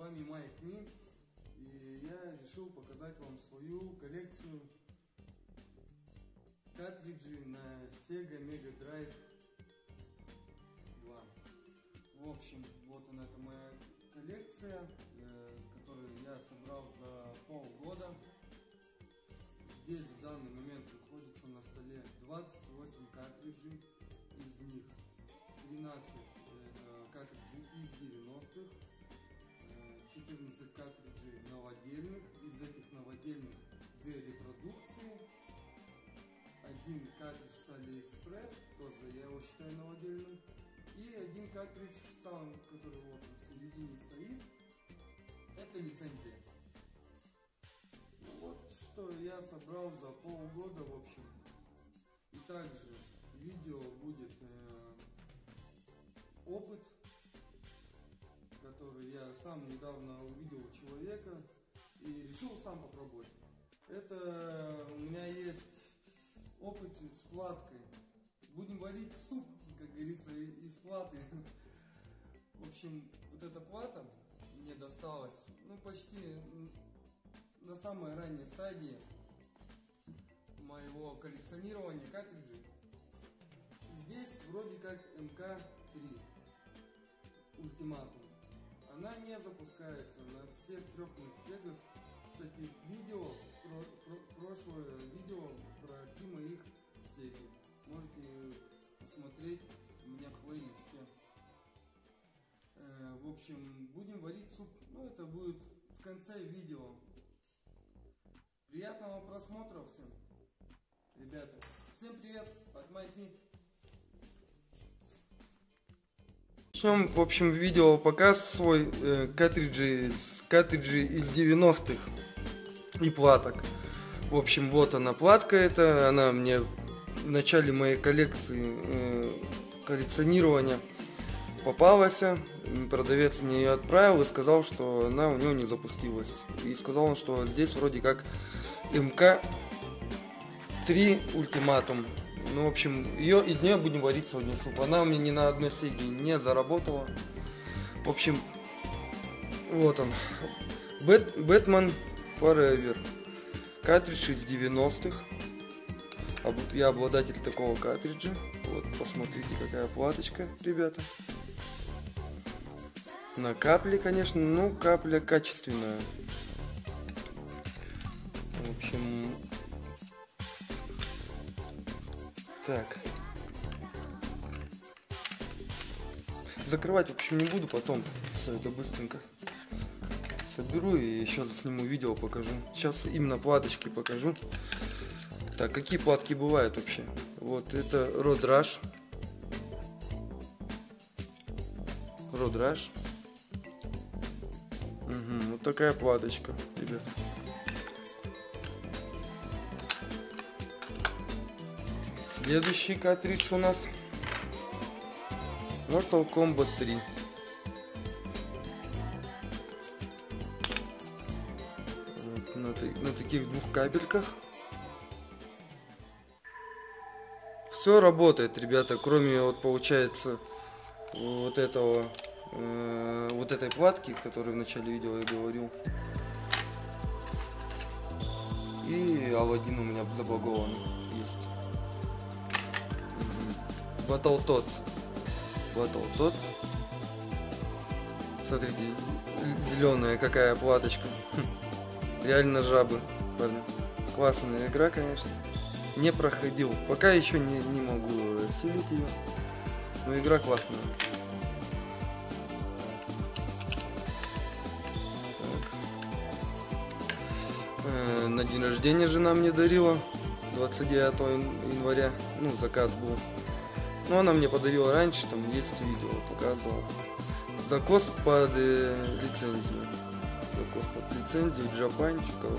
вами Майк Ми, и я решил показать вам свою коллекцию картриджей на Sega Mega Drive 2. В общем, вот она, это моя коллекция, которую я собрал за полгода. Здесь в данный момент находится на столе 28 картриджей, из них 13 картриджей из 90-х, 14 картриджей новодельных, из этих новодельных 2 репродукции, один картридж с AliExpress, тоже я его считаю новодельным, и один картридж, который вот в середине стоит, это лицензия. Вот что я собрал за полгода, в общем. И также видео будет опыт, который я сам недавно увидел у человека и решил сам попробовать. Это у меня есть опыт с платкой. Будем варить суп, как говорится, из платы. В общем, вот эта плата мне досталась, ну, почти на самой ранней стадии моего коллекционирования картриджей. Здесь вроде как МК-3 ультиматум. Она не запускается на всех 3 сегах. Кстати, видео, прошлое видео про 3 моих сеги можете посмотреть у меня в плейлисте. В общем, будем варить суп. Ну, это будет в конце видео. Приятного просмотра всем, ребята. Всем привет от Майк Ми. Начнем, в общем, видео показ свой картриджи из 90-х и платок. В общем, вот она платка, это она мне в начале моей коллекционирования попалась. Продавец мне ее отправил и сказал, что она у него не запустилась. И сказал он, что здесь вроде как МК-3 ультиматум. Ну, в общем, из нее будем варить сегодня суп. Она у меня ни на одной сеге не заработала. В общем, вот он. Batman Forever. Картридж из 90-х. Я обладатель такого картриджа. Вот, посмотрите, какая платочка, ребята. На капле, конечно, ну, капля качественная. В общем, так. Закрывать, в общем, не буду, потом все это быстренько соберу и еще засниму видео, покажу. Сейчас именно платочки покажу. Так, какие платки бывают вообще? Вот, это Road Rush. Road Rush. Угу, вот такая платочка, ребят. Следующий картридж у нас Mortal Kombat 3. Вот, на таких 2 кабельках. Все работает, ребята, кроме, вот, получается, вот этого, вот этой платки, которую в начале видео я говорил. И Аладдин у меня забагованный есть. Battletoads. Смотрите, зеленая какая платочка. Реально жабы, парни. Классная игра, конечно. Не проходил. Пока еще не могу осилить ее. Но игра классная. На день рождения жена мне дарила. 29 января. Ну, заказ был. Но она мне подарила раньше, там есть видео, показывал. Закос под лицензию. Закос под лицензию, джапанчик, кого.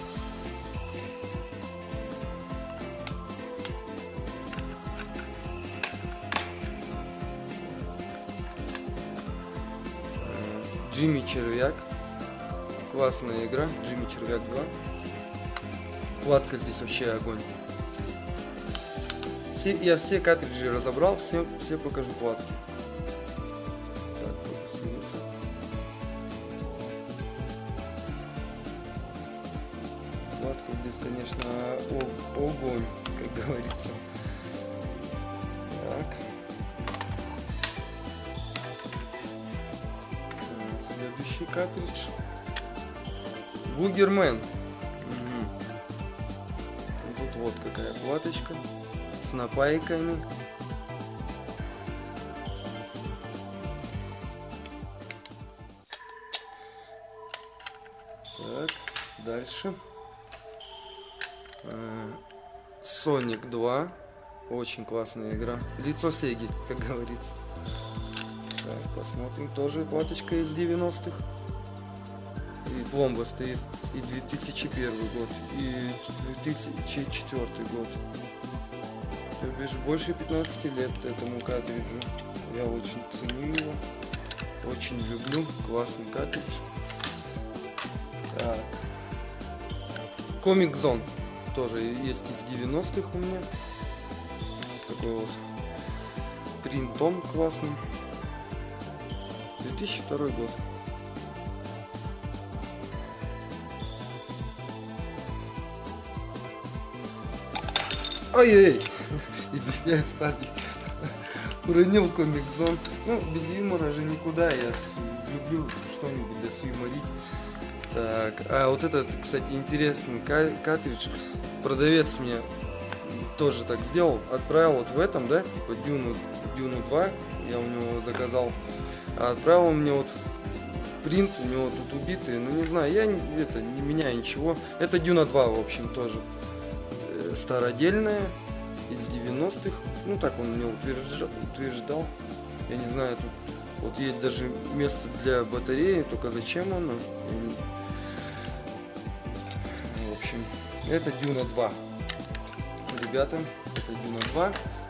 Джимми Червяк. Классная игра. Джимми Червяк 2. Платка здесь вообще огонь. Я все картриджи разобрал, все покажу платки. Так, здесь, конечно, огонь, как говорится. Так. Следующий картридж. Бугермен. Тут вот какая платочка с напайками. Так, дальше. Sonic 2. Очень классная игра. Лицо Сеги, как говорится. Так, посмотрим. Тоже платочка из 90-х. И пломба стоит. И 2001 год, и 2004 год. То бишь больше 15 лет этому картриджу. Я очень ценю его. Очень люблю. Классный картридж. Так. Comic Zone. Тоже есть из 90-х у меня. С такой вот принтом классным. 2002 год. Ой-ой-ой, извиняюсь, парни, уронил Comic Zone. Ну, без юмора же никуда, я люблю что-нибудь для сюморить. Так, а вот этот, кстати, интересный картридж, продавец мне тоже так сделал, отправил вот в этом, да, типа Дюну 2, я у него заказал, а отправил мне вот принт, у него тут убитый, ну не знаю, я это не меняю ничего, это Дюна 2, в общем, тоже. Стародельная, из 90-х, ну так он мне утверждал, я не знаю, тут вот есть даже место для батареи, только зачем оно, в общем, это Дюна 2, ребята, это Дюна 2,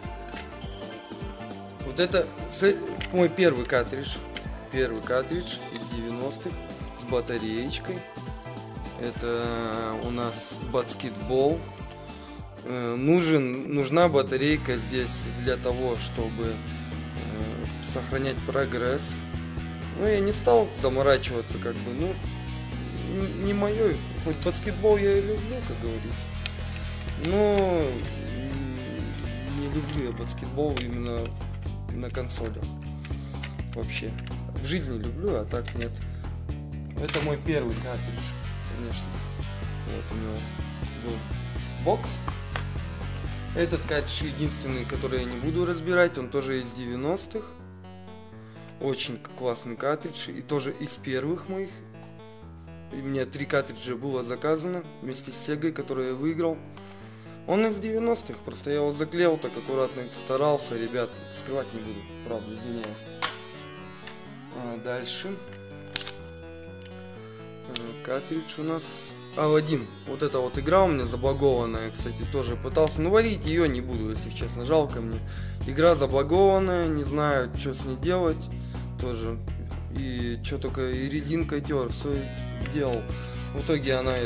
вот это мой первый картридж из 90-х с батареечкой, это у нас баскетбол. Нужна батарейка здесь для того, чтобы сохранять прогресс. Ну, я не стал заморачиваться, как бы, ну, не мое. Хоть баскетбол я и люблю, как говорится. Но не люблю я баскетбол именно на консолях. Вообще. В жизни люблю, а так нет. Это мой первый картридж, конечно. Вот у него был бокс. Этот картридж единственный, который я не буду разбирать, он тоже из 90-х. Очень классный картридж, и тоже из первых моих. И мне 3 картриджа было заказано вместе с Сегой, которую я выиграл. Он из 90-х, просто я его заклеил так аккуратно, старался, ребят, скрывать не буду, правда, извиняюсь. Дальше. Картридж у нас Алладин. Вот эта вот игра у меня забагованная, кстати, тоже пытался. Но варить ее не буду, если честно, жалко мне. Игра забагованная, не знаю, что с ней делать. Тоже. И что только и резинкой тер, все делал. В итоге она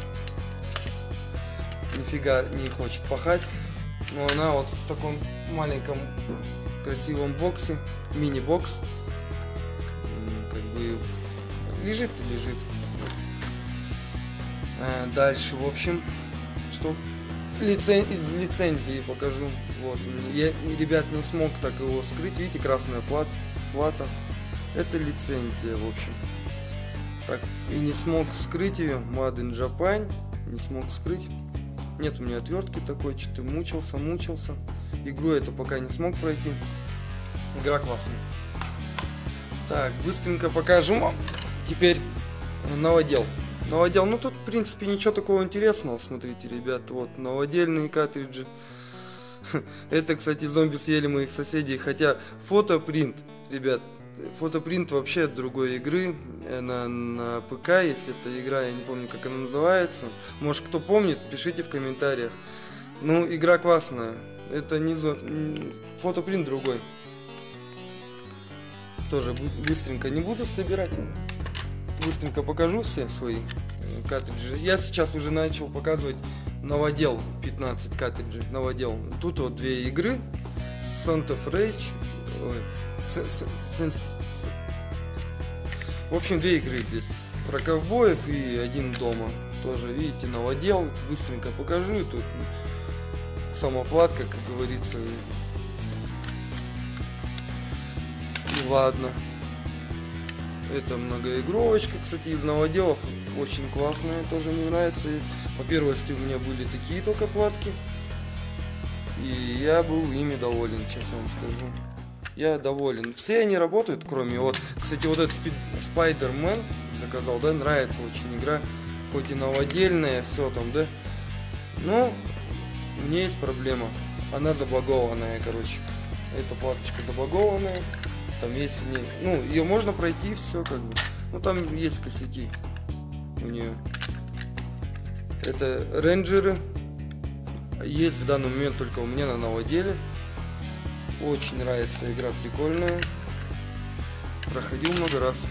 нифига не хочет пахать. Но она вот в таком маленьком красивом боксе, мини-бокс. Как бы лежит и лежит. Дальше, в общем, что из лицензии покажу. Вот, я, ребят, не смог так его скрыть. Видите, красная плата. Это лицензия, в общем. Так, и не смог скрыть ее. Made in Japan. Не смог скрыть. Нет у меня отвертки такой, что-то мучился. Игру эту пока не смог пройти. Игра классная. Так, быстренько покажу. Теперь новодел. Ну тут, в принципе, ничего такого интересного. Смотрите, ребят, вот новодельные картриджи. Это, кстати, зомби съели моих соседей. Хотя фотопринт, ребят, фотопринт вообще от другой игры. На ПК, если это игра, я не помню, как она называется. Может, кто помнит, пишите в комментариях. Ну, игра классная. Это не фотопринт другой. Тоже быстренько не буду собирать. Быстренько покажу все свои картриджи. Я сейчас уже начал показывать новодел, 15 картриджей, новодел. Тут вот 2 игры, Sons of Rage, в общем, 2 игры здесь, про ковбоев и один дома. Тоже, видите, новодел. Быстренько покажу. И тут самоплатка, как говорится. И ладно. Это многоигровочка, кстати, из новоделов. Очень классная, тоже мне нравится. По первости у меня были такие только платки. И я был ими доволен, честно вам скажу. Я доволен. Все они работают, кроме вот, кстати, вот этот Spider-Man заказал, да, нравится очень игра. Хоть и новодельная, все там, да. Но у меня есть проблема. Она забагованная, короче. Эта платочка забагованная. Там есть в ней, ну, ее можно пройти, все как бы. Ну, там есть косяки у нее. Это рейнджеры. Есть в данный момент только у меня на новоделе. Очень нравится игра, прикольная. Проходил много раз.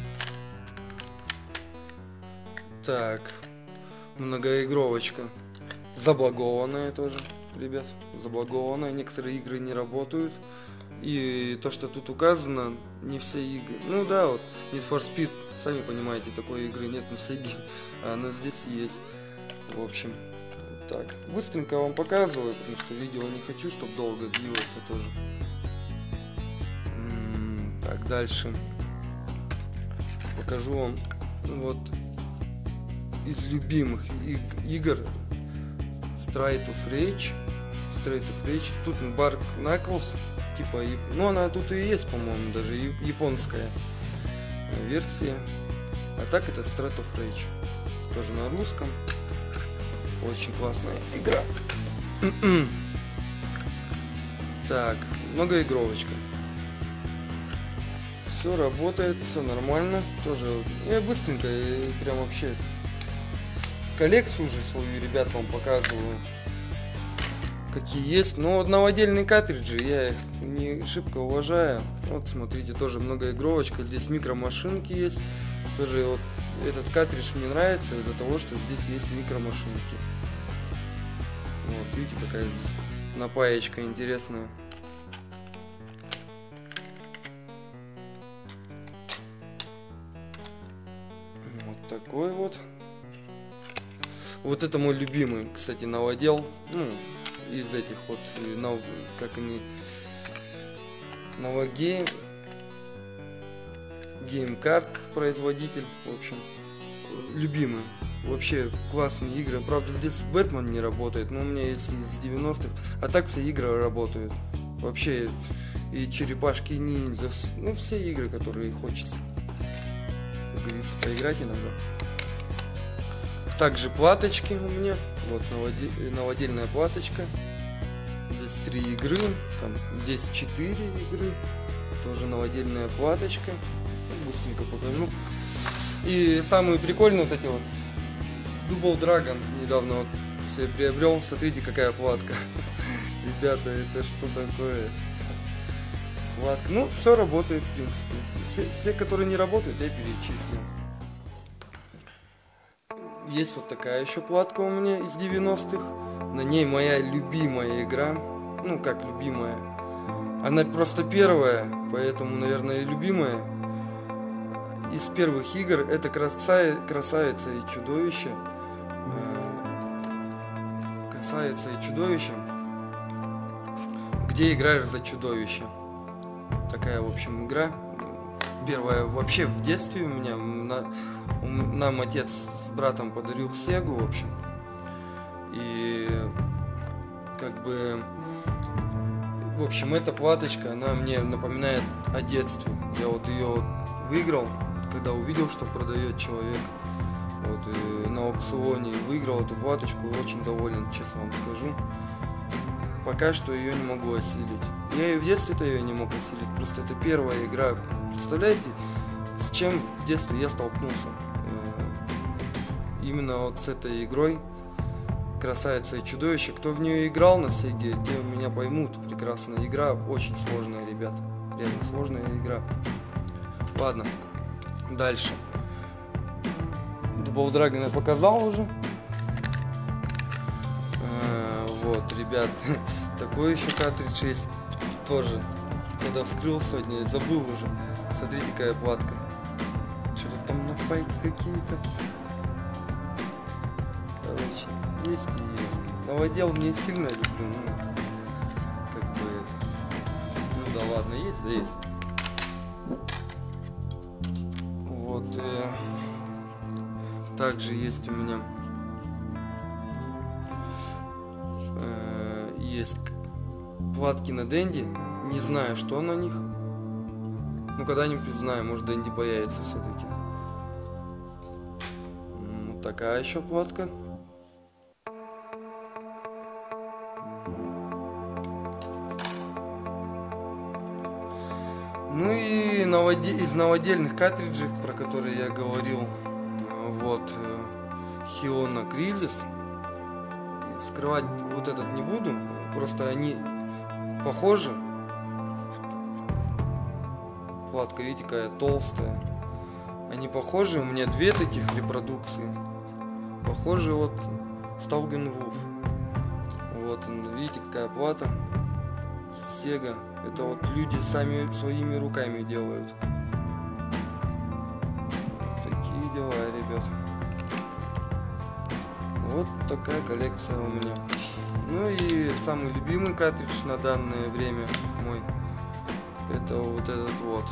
Так, многоигровочка. Забагованная тоже, ребят. Забагованная. Некоторые игры не работают. И то, что тут указано, не все игры. Ну да, вот Need for Speed, сами понимаете, такой игры нет на Сеге, а она здесь есть. В общем, так, быстренько вам показываю, потому что видео не хочу, чтобы долго длилось тоже. Так, дальше покажу вам вот из любимых игр Streets of Rage. Тут Bark Knuckles. Типа, ну она тут и есть, по-моему, даже японская версия. А так это Streets of Rage. Тоже на русском. Очень классная игра. Так, многоигровочка. Все работает, все нормально. Тоже я быстренько, прям вообще коллекцию уже свою, ребят, вам показываю. Какие есть, но новодельные картриджи я их не шибко уважаю. Вот смотрите, тоже многоигровочка, здесь микромашинки есть. Тоже вот этот картридж мне нравится из-за того, что здесь есть микромашинки. Вот видите, какая здесь напаечка интересная. Вот такой вот. Вот это мой любимый, кстати, новодел. Ну, из этих вот, как они, Новогейм, Геймкарт производитель, в общем, любимый. Вообще классные игры. Правда, здесь Бэтмен не работает, но у меня есть из 90-х. А так все игры работают. Вообще, и черепашки ниндзя, ну все игры, которые хочется, как говорится, поиграть иногда. Также платочки у меня. Вот новодельная платочка. Здесь 3 игры. Там, здесь 4 игры. Тоже новодельная платочка. Быстренько покажу. И самые прикольные вот эти вот. Double Dragon недавно вот себе приобрел. Смотрите, какая платка. Ребята, это что такое? Платка. Ну, все работает, в принципе. Все, которые не работают, я перечислил. Есть вот такая еще платка у меня из 90-х. На ней моя любимая игра. Ну, как любимая. Она просто первая, поэтому, наверное, и любимая. Из первых игр это Красавица и чудовище. Красавица и чудовище. Где играешь за чудовище. Такая, в общем, игра. Первая вообще в детстве у меня. Нам отец с братом подарил Сегу, в общем. И как бы, в общем, эта платочка, она мне напоминает о детстве. Я вот ее выиграл, когда увидел, что продает человек вот, и на аукционе. Выиграл эту платочку и очень доволен, честно вам скажу. Пока что ее не могу осилить. Я и в детстве-то ее не мог осилить. Просто это первая игра. Представляете, с чем в детстве я столкнулся? Именно вот с этой игрой Красавица и чудовище. Кто в нее играл на Сеге, те меня поймут. Прекрасная игра, очень сложная, ребят. Реально сложная игра. Ладно, дальше. Double Dragon я показал уже. Вот, ребят, такой еще картридж есть. Тоже, когда вскрыл сегодня, я забыл уже. Смотрите, какая платка. Что-то там напайки какие-то. есть и есть. Новодел не сильно люблю, ну, как бы это. Ну да ладно, есть, да есть. Вот, также есть у меня есть платки на Денди. Не знаю, что на них. Ну, когда-нибудь узнаю, может, Денди появится все-таки. Вот такая еще платка. Ну и из новодельных картриджей, про которые я говорил, вот Hiono Crisis. Вскрывать вот этот не буду, просто они похожи. Платка, видите, какая толстая. Они похожи, у меня две таких репродукции. Похожи вот Staugen Wolf. Вот, видите, какая плата. Sega. Это вот люди сами своими руками делают. Такие дела, ребят. Вот такая коллекция у меня. Ну и самый любимый картридж на данное время мой. Это вот этот вот.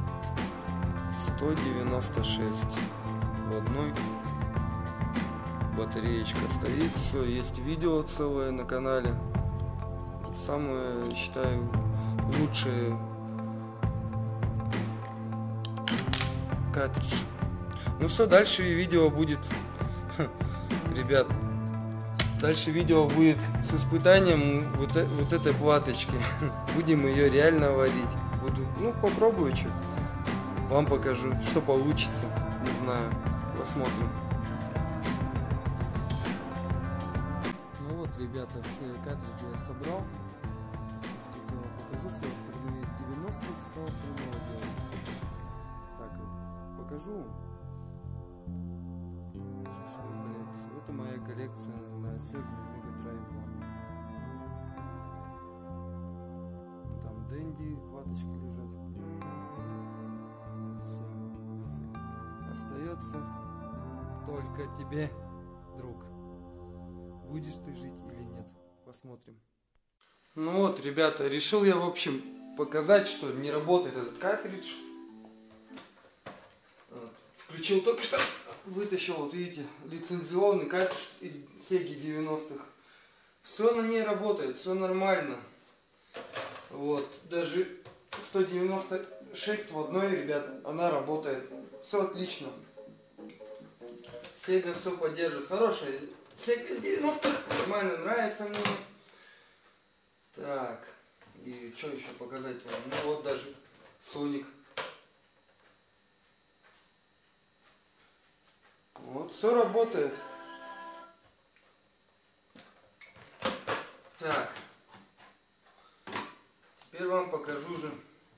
196. В одной батареечка стоит. Все, есть видео целое на канале. Самое, считаю, лучший картридж. Ну все, дальше видео будет, ребят, дальше видео будет с испытанием вот этой платочки. Будем ее реально варить. Буду, ну, попробую, что. Вам покажу, что получится. Не знаю, посмотрим. Ну вот, ребята, все картриджи я собрал. Покажу с этой стороны есть 90, с той стороны делаю. Так, покажу свою коллекцию. Это моя коллекция на Sega Mega Drive 2. Там Денди, платочки лежат. Все. Остается только тебе, друг. Будешь ты жить или нет? Посмотрим. Ну вот, ребята, решил я, в общем, показать, что не работает этот картридж. Включил только что, вытащил, вот видите, лицензионный картридж из Sega 90-х. Все на ней работает, все нормально. Вот, даже 196 в одной, ребят, она работает. Все отлично. Sega все поддерживает. Хорошая Sega из 90-х, нормально, нравится мне. Так, и что еще показать вам? Ну вот даже Sonic. Вот, все работает. Так, теперь вам покажу же.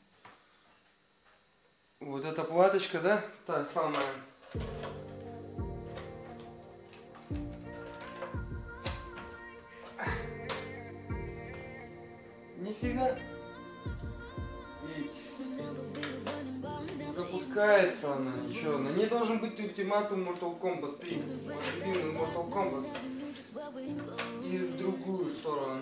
Вот эта платочка, да? Та самая. Нифига. Видите? Запускается она, ничего. На ней должен быть ультиматум Mortal Kombat 3. Любимый Mortal Kombat. И в другую сторону.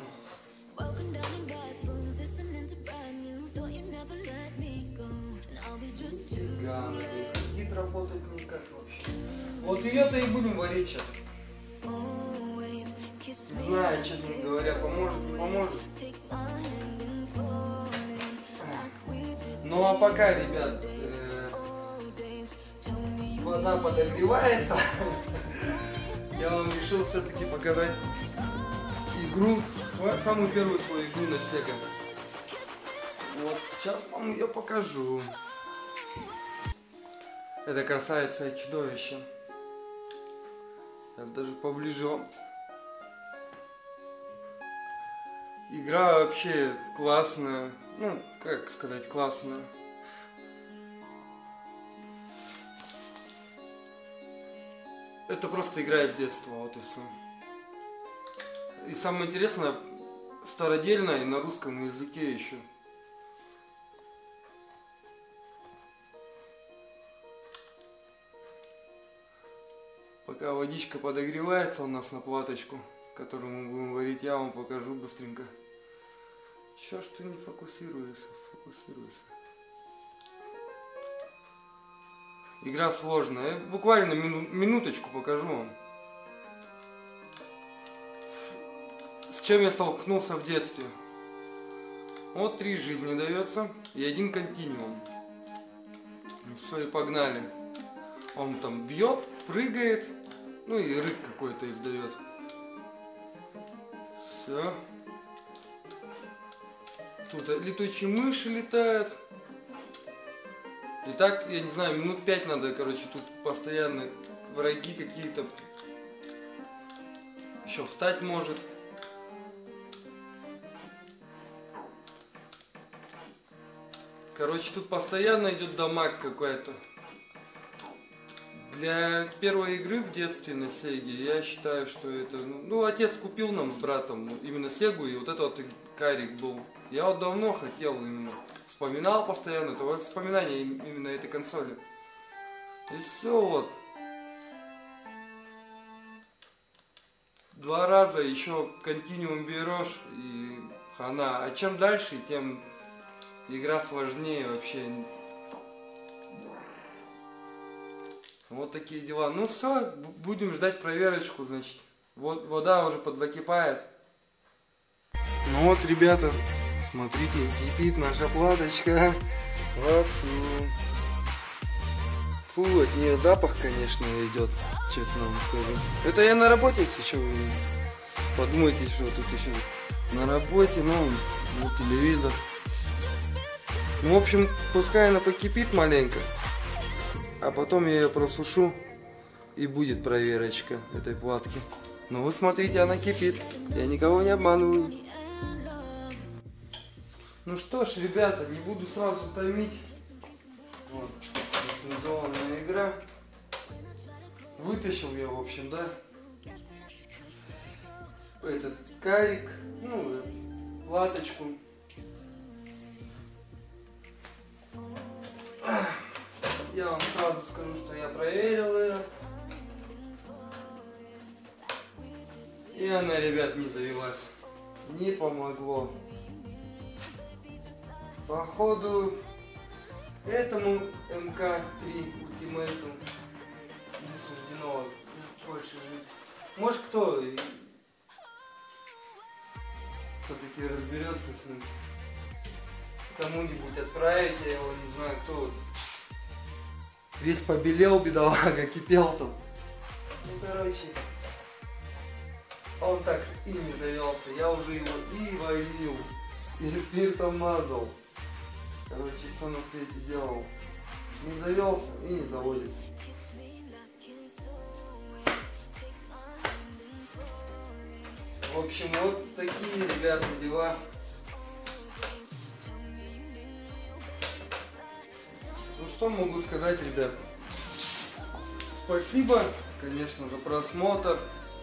Нифига, она не хотит работать никак вообще. Вот ее-то и будем варить сейчас. Не знаю, честно говоря, поможет, не поможет. Ну а пока, ребят, вода подогревается, я вам решил все-таки показать игру, самую первую свою игру на Sega. Вот сейчас вам ее покажу. Это красавица и чудовище. Сейчас даже поближе вам. Игра вообще классная. Ну, как сказать, классная. Это просто игра из детства, вот и все. И самое интересное, стародельная и на русском языке еще. Пока водичка подогревается у нас на платочку. которую мы будем варить, я вам покажу быстренько. Чё ж ты не фокусируешься? Фокусируйся. Игра сложная. Я буквально минуточку покажу вам. С чем я столкнулся в детстве. Вот 3 жизни дается и 1 континуум. Все, и погнали. Он там бьет, прыгает, ну и рык какой-то издает. Все. Тут летучие мыши летают. И так, я не знаю, минут 5 надо, короче, тут постоянно враги какие-то. Еще встать может. Короче, тут постоянно идет дамаг какой-то. Для первой игры в детстве на Сеге я считаю, что это... Ну, отец купил нам с братом именно Сегу, и вот это вот карик был. Я вот давно хотел именно. Вспоминал постоянно, это вот вспоминание именно этой консоли. И все вот. 2 раза еще континуум берешь, и хана. А чем дальше, тем игра сложнее вообще. Вот такие дела. Ну все, будем ждать проверочку, значит. Вот вода уже подзакипает. Ну вот, ребята, смотрите, кипит наша платочка вовсю. Фу, от нее запах, конечно, идет, честно вам скажу. Это я на работе, если что, вы подумайте, что тут еще на работе, ну телевизор. Ну, в общем, пускай она покипит маленько. А потом я ее просушу, и будет проверочка этой платки. Ну вы смотрите, она кипит. Я никого не обманываю. Ну что ж, ребята, не буду сразу томить. Вот, лицензионная игра. Вытащил я, в общем, да, этот карик, ну, платочку. Я вам сразу скажу, что я проверил ее. И она, ребят, не завелась. Не помогло. Походу, этому МК-3 ультимейту не суждено больше жить. Может, кто все-таки разберется с ним. Кому-нибудь отправить, я его не знаю, кто. Весь побелел, бедолага, кипел там. Ну, короче, он так и не завелся. Я уже его и варил, и спиртом мазал. Короче, все на свете делал. Не завелся и не заводится. В общем, вот такие, ребята, дела. Ну что могу сказать, ребят? Спасибо, конечно, за просмотр.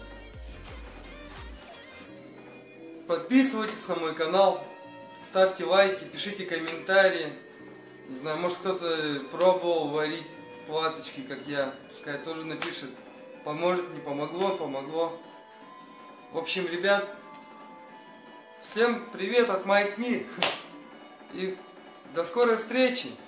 Подписывайтесь на мой канал, ставьте лайки, пишите комментарии. Не знаю, может кто-то пробовал варить платочки, как я. Пускай тоже напишет. Поможет, не помогло, помогло. В общем, ребят, всем привет от Майк Ми. И до скорой встречи.